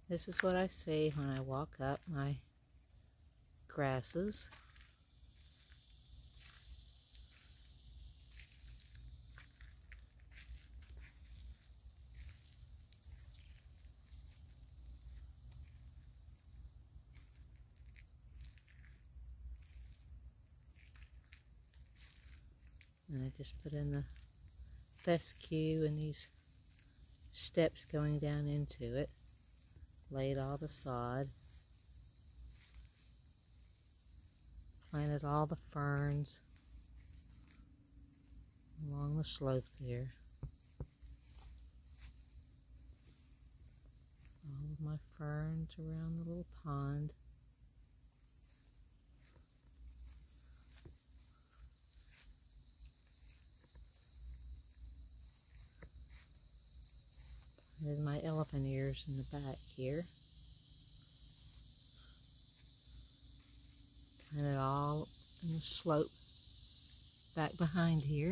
This is what I see when I walk up my grasses. And I just put in the fescue and these steps going down into it. Laid all the sod. Planted all the ferns along the slope there. All of my ferns around the little pond. There's my elephant ears in the back here. Planted all in the slope back behind here.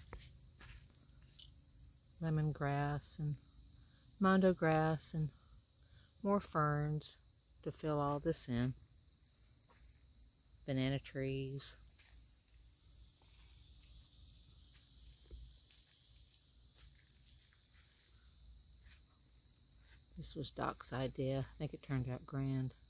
Lemongrass and mondo grass and more ferns to fill all this in. Banana trees. This was Doc's idea. I think it turned out grand.